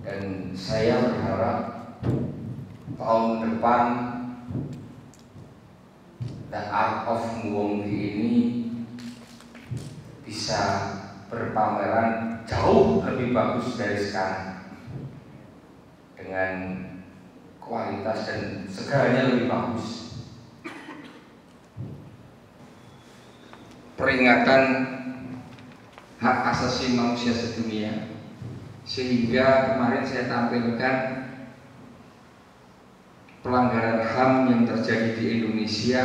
Dan saya berharap tahun depan The Art of Muwonggi ini bisa berpameran jauh lebih bagus dari sekarang, dengan kualitas dan segalanya lebih bagus. Peringatan hak asasi manusia sedunia, sehingga kemarin saya tampilkan pelanggaran HAM yang terjadi di Indonesia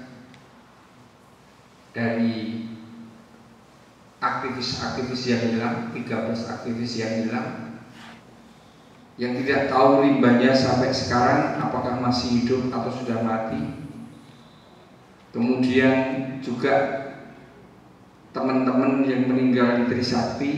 dari aktivis-aktivis yang hilang, 13 aktivis yang hilang, yang tidak tahu limbahnya sampai sekarang apakah masih hidup atau sudah mati. Kemudian juga teman-teman yang meninggal di Trisakti,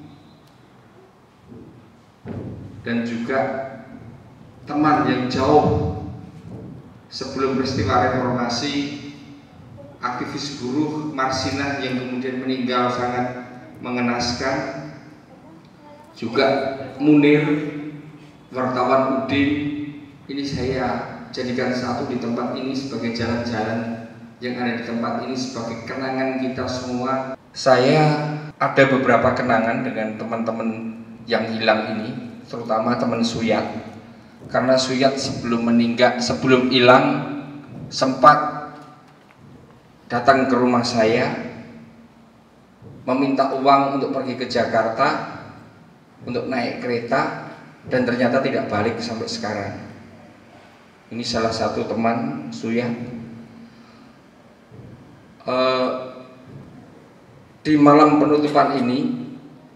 dan juga teman yang jauh sebelum peristiwa reformasi, aktivis buruh Marsinah yang kemudian meninggal sangat mengenaskan, juga Munir, wartawan Udin. Ini saya jadikan satu di tempat ini sebagai jalan-jalan yang ada di tempat ini sebagai kenangan kita semua. Saya ada beberapa kenangan dengan teman-teman yang hilang ini, terutama teman Suyat, karena Suyat sebelum hilang sempat datang ke rumah saya meminta uang untuk pergi ke Jakarta untuk naik kereta, dan ternyata tidak balik sampai sekarang. Ini salah satu teman Suyat. Di malam penutupan ini,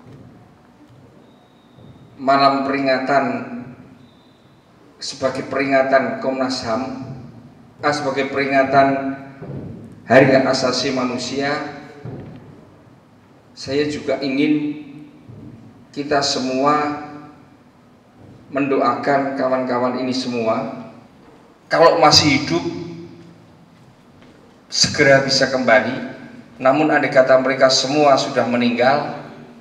malam peringatan sebagai peringatan Komnas HAM, sebagai peringatan Hari Hak Asasi Manusia, saya juga ingin kita semua mendoakan kawan-kawan ini semua, kalau masih hidup segera bisa kembali. Namun andai kata mereka semua sudah meninggal,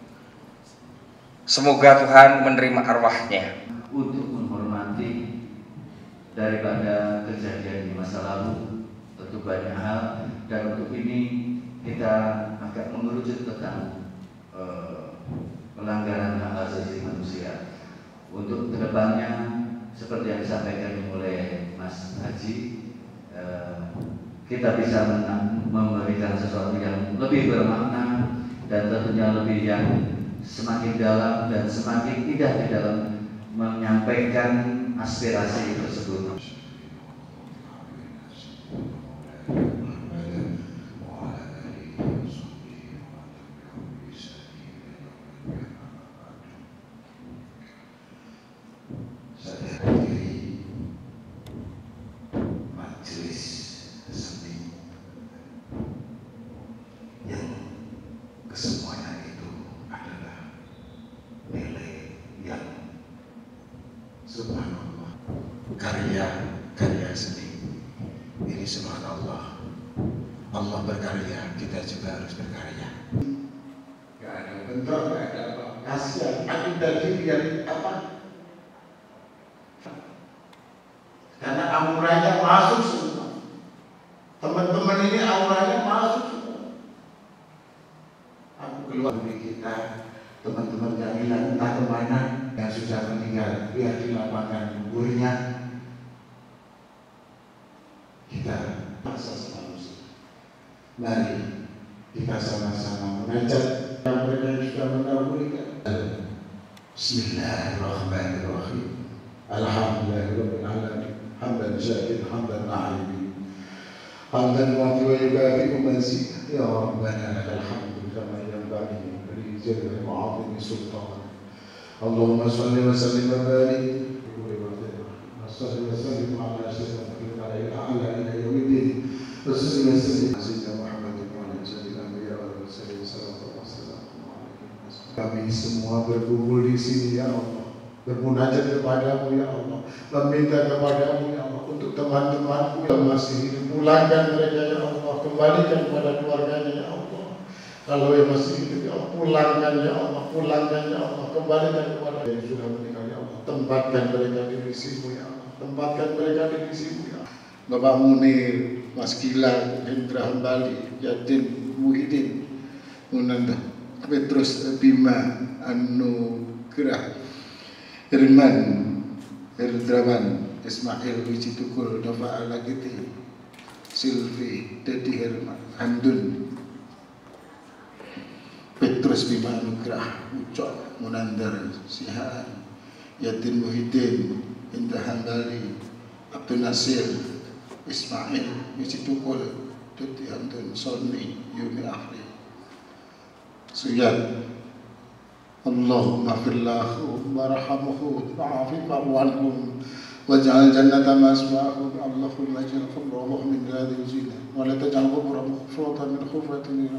semoga Tuhan menerima arwahnya. Untuk menghormati daripada kejadian di masa lalu, tentu banyak hal, dan untuk ini kita agak mengerucut tentang pelanggaran hak asasi manusia. Untuk kedepannya, seperti yang disampaikan oleh Mas Haji, kita bisa memberikan sesuatu yang lebih bermakna dan tentunya lebih yang semakin dalam dan semakin indah di dalam menyampaikan aspirasi tersebut. Kesemuanya itu adalah nilai yang subhanallah, karya seni ini subhanallah. Allah berkarya, kita juga harus berkarya. Gak ada bentrok, gak ada apa. Kasihan, aku dari yang apa? Karena auranya masuk semua. Teman-teman ini auranya masuk semua. Keluar dari kita, teman-teman yang hilang entah kemana, yang sudah meninggal biar dilapangkan kuburnya. Kita asas manusia. Mari kita sama-sama mengajak yang mereka sudah mendahulukan. Bismillahirrahmanirrahim. Alhamdulillahirabbil alamin. Hamdan syakir, hamdan na'im. Hamdan wa yukafi mazid. Ya Rabbana lakal hamd kama yanbaghi li jalali ma'azimi sultan. Allahumma shalli wa sallim wa barik wa salli wa sallim ala asyrafil a'la ila yaumiddin. Wa salli wa sallim ala sayyidina Muhammadin wa ala sayyidina anbiya wa sallallahu alaihi wasallam. Kami semua berkumpul di sini ya Allah, bermunajat kepadamu ya Allah, meminta kepadamu ya Allah untuk teman-temanku yang masih hidup, pulangkan mereka ya Allah, kembalikan kepada keluarganya ya Allah. Kalau yang masih hidup ya Allah, pulangkan ya Allah, pulangkan ya Allah, kembalikan kepada yang sudah meninggal ya Allah. tempatkan mereka di sisimu ya Allah, tempatkan mereka di sisimu ya Allah. Bapak Munir, Mas Gilang, Hendra Hambali, Yadin, Muhyiddin, Munanda, Petrus Bima, Anugerah, Irman, Herdrawan, Ismail Wijitukul, Nova Alagiti, Silvi, Dedi Herman, Handun, Petrus Bima Anugerah, Ucok, Munandar, Sihaan, Yadin Muhyiddin, Indra Hambali, Abdul Nasir, Ismail, Wijitukul, Dedi Handun, Sony, Yuni Afri, Suyat. Allahumma firlahu warhamhu wa'afi wa'anhum waj'al jannata maswa'ahum. Allahumma ij'al qabrahum min hadhihi zina wa la taj'al qabrahum khufratan min khufatin.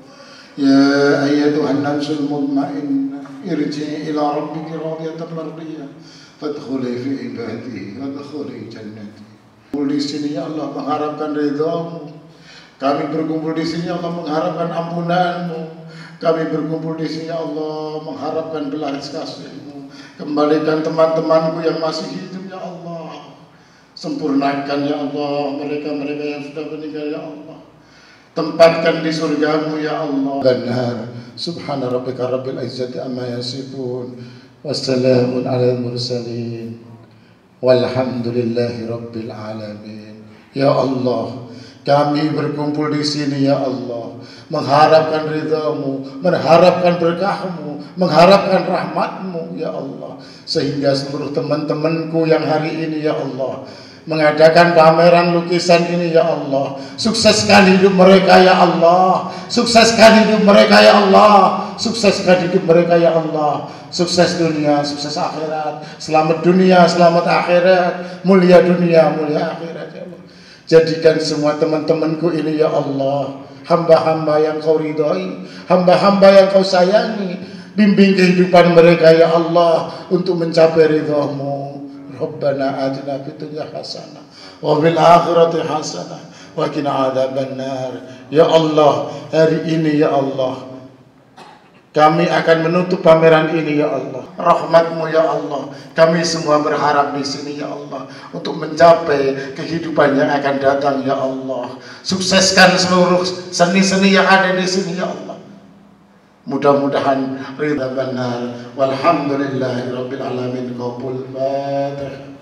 Ya ayyatuhan nafsul mutmainnah irji'i ila rabbiki radiyatan mardiyah fadkhuli fi ibadi wadkhuli jannati. Di sini ya Allah mengharapkan ridhamu. Kami berkumpul di sini ya Allah mengharapkan ampunanmu. Kami berkumpul di sini ya Allah mengharapkan belas kasih-Mu. Kembalikan teman-temanku yang masih hidup ya Allah. Sempurnakan ya Allah mereka-mereka yang sudah meninggal ya Allah. Tempatkan di surga-Mu ya Allah. Benar. Subhana rabbika rabbil izzati amma yasifun. Wassalamun alal mursalin. Walhamdulillahi rabbil alamin. Ya Allah, kami berkumpul di sini ya Allah, mengharapkan ridha-Mu, mengharapkan berkah-Mu, mengharapkan rahmat-Mu ya Allah. Sehingga seluruh teman-temanku yang hari ini ya Allah mengadakan pameran lukisan ini ya Allah, sukseskan hidup mereka ya Allah, sukseskan hidup mereka ya Allah, sukseskan hidup mereka ya Allah, sukses dunia, sukses akhirat, selamat dunia, selamat akhirat, mulia dunia, mulia akhirat ya Allah. Jadikan semua teman-temanku ini ya Allah hamba-hamba yang Kau ridhai, hamba-hamba yang Kau sayangi. Bimbing kehidupan mereka ya Allah untuk mencapai ridha-Mu. Rabbana atina fid dunya hasanah wa fil akhirati hasanah wa qina adzabannar. Ya Allah, hari ini ya Allah kami akan menutup pameran ini ya Allah. Rahmat-Mu ya Allah. Kami semua berharap di sini ya Allah untuk mencapai kehidupan yang akan datang ya Allah. Sukseskan seluruh seni-seni yang ada di sini ya Allah. Mudah-mudahan ridha benar. Walhamdulillahi rabbil alamin. Qabul Fatihah.